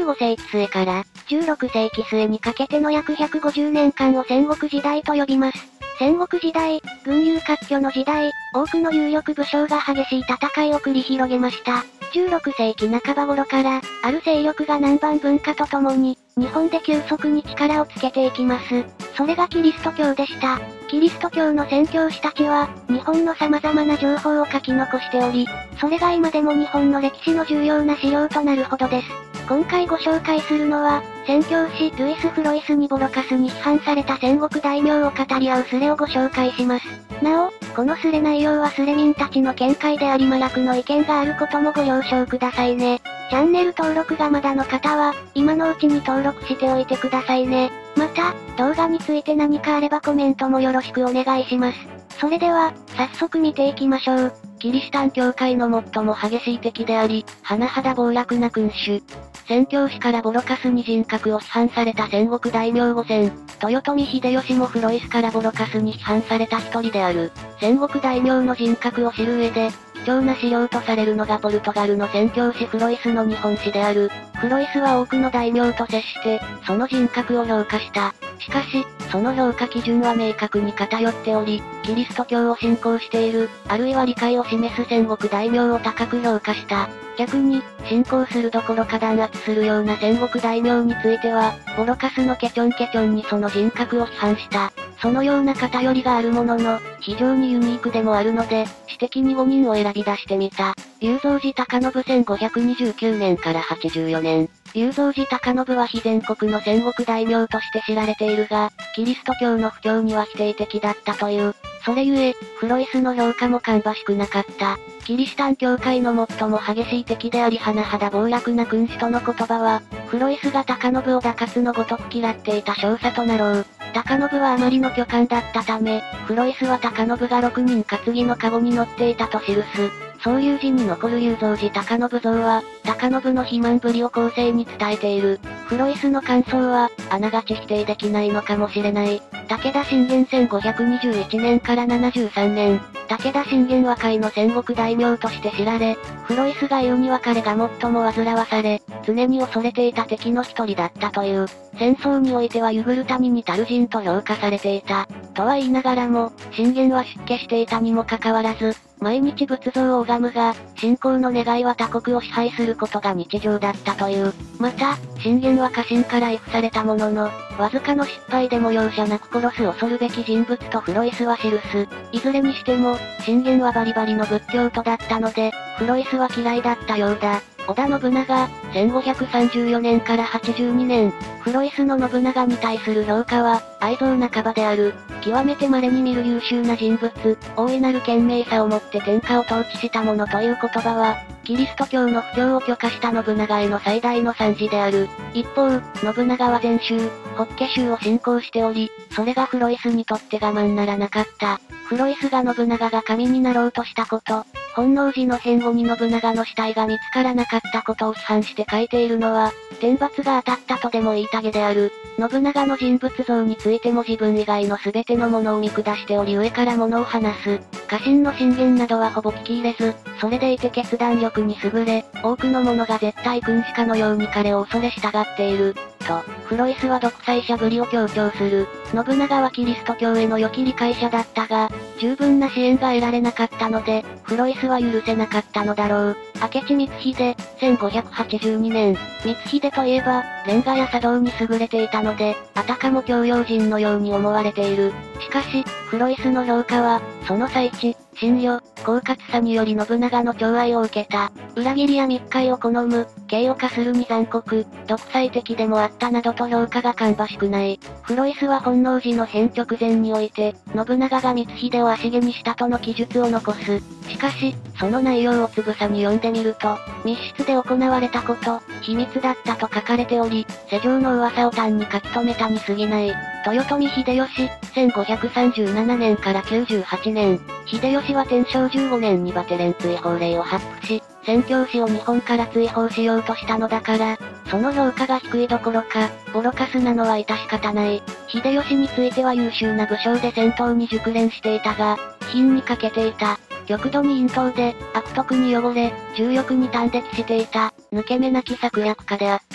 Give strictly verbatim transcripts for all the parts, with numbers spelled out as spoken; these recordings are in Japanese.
うごせいきすえからじゅうろくせいきすえにかけての約ひゃくごじゅうねんかんを戦国時代と呼びます。戦国時代、群雄割拠の時代、多くの有力武将が激しい戦いを繰り広げました。じゅうろくせいきなかば頃から、ある勢力が南蛮文化とともに、日本で急速に力をつけていきます。それがキリスト教でした。キリスト教の宣教師たちは、日本の様々な情報を書き残しており、それが今でも日本の歴史の重要な資料となるほどです。今回ご紹介するのは、宣教師ルイス・フロイスにボロカスに批判された戦国大名を語り合うスレをご紹介します。なお、このスレ内容はスレ民たちの見解であり麻薬の意見があることもご了承くださいね。チャンネル登録がまだの方は、今のうちに登録しておいてくださいね。また、動画について何かあればコメントもよろしくお願いします。それでは、早速見ていきましょう。キリシタン教会の最も激しい敵であり、甚だ暴落な君主。宣教師からボロカスに人格を批判された戦国大名五千、豊臣秀吉もフロイスからボロカスに批判された一人である。戦国大名の人格を知る上で、貴重な資料とされるのがポルトガルの宣教師フロイスの日本史である。フロイスは多くの大名と接して、その人格を評価した。しかし、その評価基準は明確に偏っており、キリスト教を信仰している、あるいは理解を示す戦国大名を高く評価した。逆に、信仰するどころか弾圧するような戦国大名については、ボロカスのケチョンケチョンにその人格を批判した。そのような偏りがあるものの、非常にユニークでもあるので、私的にごにんを選び出してみた。雄三寺高信せんごひゃくにじゅうきゅうねんからはちじゅうよねん。雄三寺高信は非全国の戦国大名として知られているが、キリスト教の布教には否定的だったという。それゆえ、フロイスの評価も芳しくなかった。キリシタン教会の最も激しい敵であり甚だ暴落な君主との言葉は、フロイスが高信を打活のごとく嫌っていた少佐となろう。高信はあまりの巨漢だったため、フロイスは高信がろくにん担ぎの籠に乗っていたと記す。そういう字に残る雄三寺高信像は、高信の肥満ぶりを後世に伝えている。フロイスの感想は、あながち否定できないのかもしれない。武田信玄せんごひゃくにじゅういちねんからななじゅうさんねん。武田信玄は甲斐の戦国大名として知られ、フロイスが言うには彼が最も煩わされ、常に恐れていた敵の一人だったという。戦争においてはユグルタに似たる人と評価されていた。とは言いながらも、信玄は出家していたにもかかわらず、毎日仏像を拝むが、信仰の願いは他国を支配することが日常だったという。また、信玄は家臣から畏怖されたものの、わずかの失敗でも容赦なく殺す恐るべき人物とフロイスは記す。いずれにしても、信玄はバリバリの仏教徒だったので、フロイスは嫌いだったようだ。織田信長、せんごひゃくさんじゅうよねんからはちじゅうにねん。フロイスの信長に対する評価は、愛憎半ばである。極めて稀に見る優秀な人物、大いなる賢明さをもって天下を統治した者という言葉は、キリスト教の布教を許可した信長への最大の賛辞である。一方、信長は禅宗、法華宗を信仰しており、それがフロイスにとって我慢ならなかった。フロイスが信長が神になろうとしたこと、本能寺の変後に信長の死体が見つからなかったことを批判して書いているのは、天罰が当たったとでも言いたげである。信長の人物像についても自分以外の全てのものを見下しており上から物を話す。家臣の進言などはほぼ聞き入れず、それでいて決断力に優れ、多くの者が絶対君主かのように彼を恐れ従っている。と、フロイスは独裁者ぶりを強調する。信長はキリスト教への良き理解者だったが、十分な支援が得られなかったので、フロイスは許せなかったのだろう。明智光秀、せんごひゃくはちじゅうにねん。光秀といえば、レンガや茶道に優れていたので、あたかも教養人のように思われている。しかし、フロイスの評価は、その才知、信用、狡猾さにより信長の寵愛を受けた。裏切りや密会を好む、刑を化するに残酷、独裁的でもあったなどと評価が芳しくない。フロイスは本能寺の変直前において、信長が光秀を足毛にしたとの記述を残す。しかし、その内容をつぶさに読んでみると、密室で行われたこと、秘密だったと書かれており、世上の噂を単に書き留めたに過ぎない。豊臣秀吉、せんごひゃくさんじゅうななねんからきゅうじゅうはちねん。秀吉は天正じゅうごねんにバテレン追放令を発布し、宣教師を日本から追放しようとしたのだから、その評価が低いどころか、ボロカスなのは致し方ない。秀吉については優秀な武将で戦闘に熟練していたが、品に欠けていた。極度に陰頭で、悪徳に汚れ、重欲に端的していた、抜け目なき策略家であった。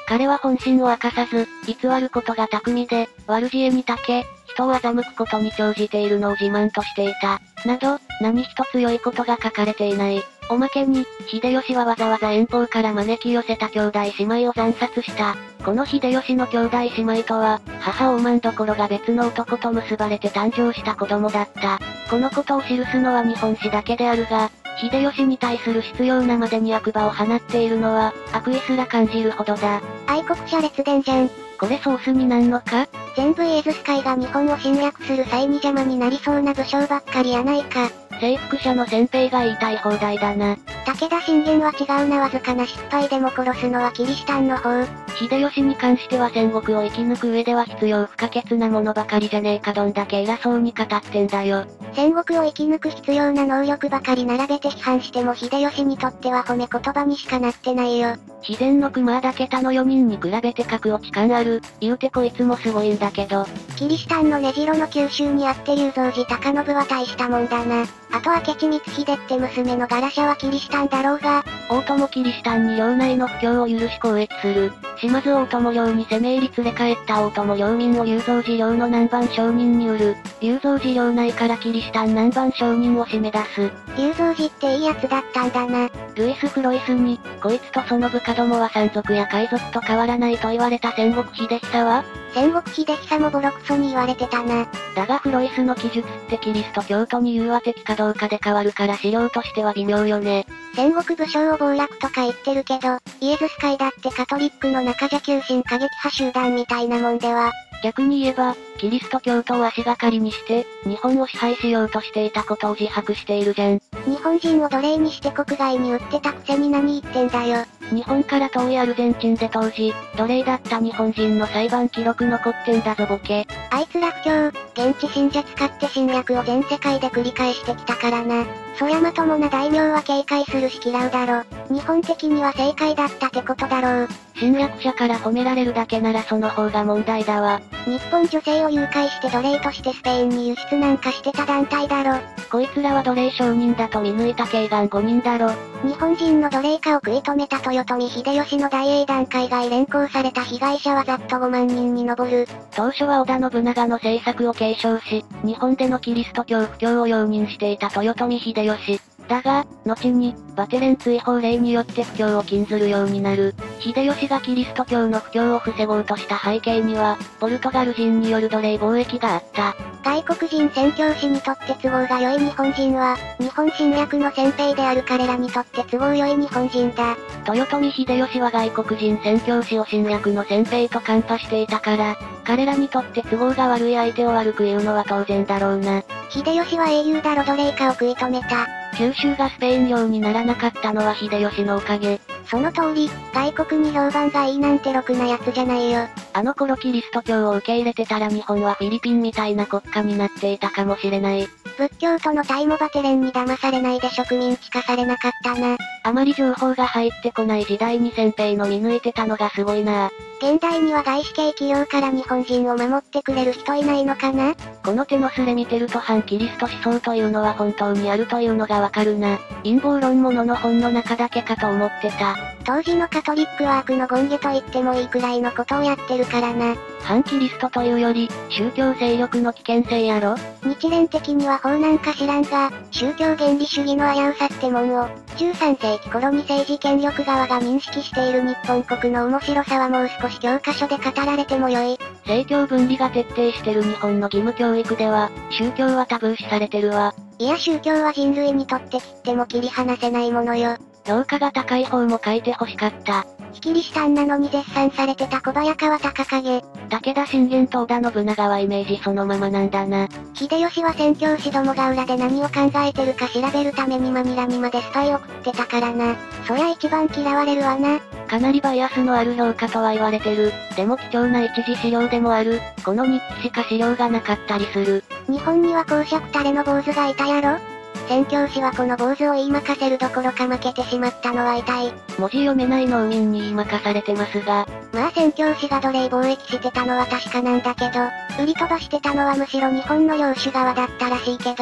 彼は本心を明かさず、偽ることが巧みで、悪知恵に長け、人を欺くことに長じているのを自慢としていた。など、何一つ良いことが書かれていない。おまけに、秀吉はわざわざ遠方から招き寄せた兄弟姉妹を惨殺した。この秀吉の兄弟姉妹とは、母大満所が別の男と結ばれて誕生した子供だった。このことを記すのは日本史だけであるが、秀吉に対する執拗なまでに悪魔を放っているのは、悪意すら感じるほどだ。 愛国者列伝じゃん。 これソースになんのか？ 全部イエズス会が日本を侵略する際に邪魔になりそうな武将ばっかりやないか。 征服者の先兵が言いたい放題だな。 武田信玄は違うな。わずかな失敗でも殺すのはキリシタンの方。 秀吉に関しては戦国を生き抜く上では必要不可欠なものばかりじゃねえか。どんだけ偉そうに語ってんだよ。 戦国を生き抜く必要な能力ばかり並べて批判しても秀吉にとっては褒め言葉にしかなってないよ。 秘伝の熊だけ他のよにんに比べて格落ち感ある。言うてこいつもすごいんだけど。 キリシタンの根城の九州にあって龍造寺高信は大したもんだな。あと明智光秀って娘のガラシャはキリシタンだろうが。 大友キリシタンに領内の布教を許し攻撃する。島津大友領に攻め入り連れ帰った大友領民を龍造寺領の南蛮商人に売る。龍造寺領内からキリシタン南蛮商人を締め出す。 龍造寺っていいやつだったんだな。 ルイス・フロイスに、こいつとその部下どもは山賊や海賊と変わらないと言われた戦国秀久は戦国秀久もボロクソに言われてたな。 だがフロイスの記述ってキリスト教徒に融和的かどうかで変わるから資料としては微妙よね。 戦国武将を暴落とか言ってるけど、イエズス会だってカトリックの中じゃ急進過激派集団みたいなもんでは。 逆に言えば、キリスト教徒を足がかりにして、日本を支配しようとしていたことを自白しているじゃん。 日本人を奴隷にして国外に売ってたくせに何言ってんだよ。 日本から遠いアルゼンチンで当時、奴隷だった日本人の裁判記録残ってんだぞボケ。 あいつら不況、現地信者使って侵略を全世界で繰り返してきたからな。そりゃまともな大名は警戒するし嫌うだろ。日本的には正解だったってことだろう。 侵略者から褒められるだけならその方が問題だわ。 日本女性を誘拐して奴隷としてスペインに輸出なんかしてた団体だろ。 こいつらは奴隷商人だと見抜いた警官ごにんだろ。 日本人の奴隷化を食い止めた豊臣秀吉の大英団海外連行された被害者はざっとごまんにんに上る。 当初は織田信長の政策を継承し、日本でのキリスト教布教を容認していた豊臣秀吉。だが、後に、バテレン追放令によって布教を禁ずるようになる。秀吉がキリスト教の布教を防ごうとした背景には、ポルトガル人による奴隷貿易があった。 外国人宣教師にとって都合が良い日本人は、日本侵略の先兵である彼らにとって都合良い日本人だ。 豊臣秀吉は外国人宣教師を侵略の先兵と看破していたから、彼らにとって都合が悪い相手を悪く言うのは当然だろうな。 秀吉は英雄だろ。奴隷化を食い止めた。 九州がスペイン領にならなかったのは秀吉のおかげ。 その通り、外国に評判がいいなんてろくなやつじゃないよ。 あの頃キリスト教を受け入れてたら日本はフィリピンみたいな国家になっていたかもしれない。 仏教とのタイもバテレンに騙されないで植民地化されなかったな。 あまり情報が入ってこない時代に先兵の見抜いてたのがすごいな。 現代には外資系企業から日本人を守ってくれる人いないのかな？ この手のすれ見てると反キリスト思想というのは本当にあるというのがわかるな。陰謀論ものの本の中だけかと思ってた。 当時のカトリックは悪の権下と言ってもいいくらいのことをやってるからな。 反キリストというより、宗教勢力の危険性やろ？ 日蓮的には法なんか知らんが、宗教原理主義の危うさってもんを、じゅうさんせいき頃に政治権力側が認識している日本国の面白さはもう少し教科書で語られてもよい。 政教分離が徹底してる日本の義務教育では、宗教はタブー視されてるわ。 いや宗教は人類にとって切っても切り離せないものよ。 評価が高い方も書いて欲しかった。 非キリシタンなのに絶賛されてた小早川隆景。 武田信玄と織田信長はイメージそのままなんだな。 秀吉は宣教師どもが裏で何を考えてるか調べるためにマニラにまでスパイを送ってたからな。そりゃ一番嫌われるわな。 かなりバイアスのある評価とは言われてる。でも貴重な一次資料でもある。この日記しか資料がなかったりする。 日本には公爵タレの坊主がいたやろ？宣教師はこの坊主を言いまかせるどころか負けてしまったのは痛い。 文字読めない農民に言いまかされてますが。 まあ宣教師が奴隷貿易してたのは確かなんだけど、売り飛ばしてたのはむしろ日本の領主側だったらしいけど、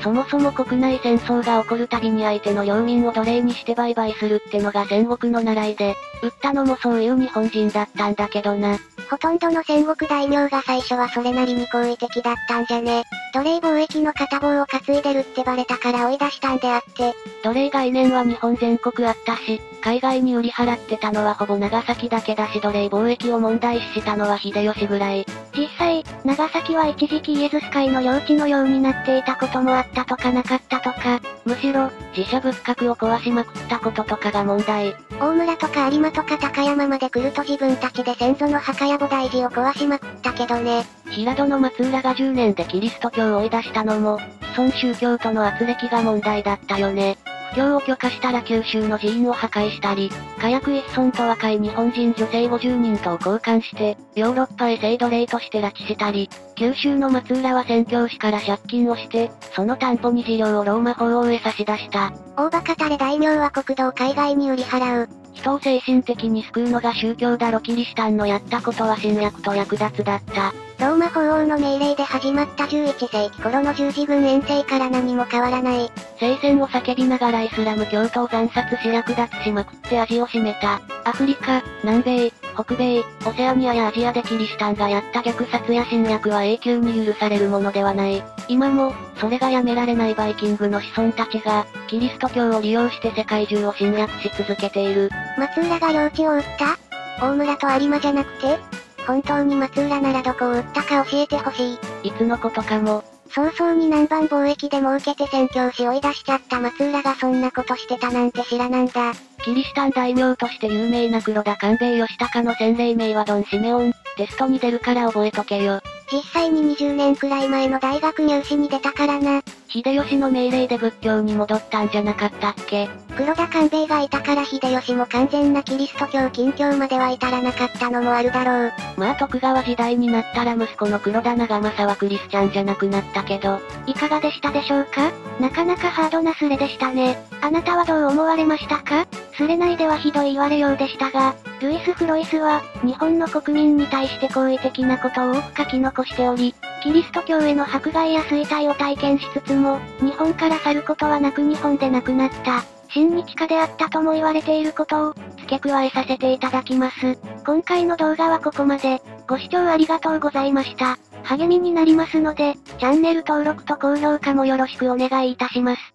そもそも国内戦争が起こるたびに相手の領民を奴隷にして売買するってのが戦国の習いで、撃ったのもそういう日本人だったんだけどな。 ほとんどの戦国大名が最初はそれなりに好意的だったんじゃね。奴隷貿易の片棒を担いでるってバレたから追い出したんであって。 奴隷概念は日本全国あったし、海外に売り払ってたのはほぼ長崎だけだし奴隷貿易を問題視したのは秀吉ぐらい。 実際、長崎は一時期イエズス会の領地のようになっていたこともあったとかなかったとか、 むしろ、自社仏閣を壊しまくったこととかが問題。 大村とか有馬とか高山まで来ると自分たちで先祖の墓や菩提寺を壊しまくったけどね。 平戸の松浦がじゅうねんでキリスト教を追い出したのも、既存宗教との圧力が問題だったよね。布教を許可したら九州の寺院を破壊したり、火薬一村と若い日本人女性ごじゅうにんとを交換して、ヨーロッパへ性奴隷として拉致したり、九州の松浦は宣教師から借金をして、その担保に事業をローマ法王へ差し出した。 大馬語れ大名は国土を海外に売り払う。 人を精神的に救うのが宗教だろ。キリシタンのやったことは侵略と略奪だった。 ローマ法王の命令で始まったじゅういちせいき頃の十字軍遠征から何も変わらない。 聖戦を叫びながらイスラム教徒を惨殺し略奪しまくって味を占めた。アフリカ、南米、北米、オセアニアやアジアでキリシタンがやった虐殺や侵略は永久に許されるものではない。今も、それがやめられないバイキングの子孫たちが、キリスト教を利用して世界中を侵略し続けている。 松浦が領地を売った？大村と有馬じゃなくて？本当に松浦ならどこを売ったか教えてほしい。 いつのことかも。 早々に南蛮貿易で儲けて宣教師追い出しちゃった松浦がそんなことしてたなんて知らなんだ。 キリシタン大名として有名な黒田官兵衛義高の洗礼名はドン・シメオン。テストに出るから覚えとけよ。 実際ににじゅうねんくらい前の大学入試に出たからな。 秀吉の命令で仏教に戻ったんじゃなかったっけ？ 黒田官兵衛がいたから秀吉も完全なキリスト教禁教までは至らなかったのもあるだろう。 まあ徳川時代になったら息子の黒田長政はクリスチャンじゃなくなったけど、 いかがでしたでしょうか？なかなかハードなスレでしたね。あなたはどう思われましたか？スレ内ではひどい言われようでしたが、ルイス・フロイスは、日本の国民に対して好意的なことを多く書き残しており、キリスト教への迫害や衰退を体験しつつも、日本から去ることはなく日本で亡くなった、親日家であったとも言われていることを、付け加えさせていただきます。今回の動画はここまで。ご視聴ありがとうございました。励みになりますので、チャンネル登録と高評価もよろしくお願いいたします。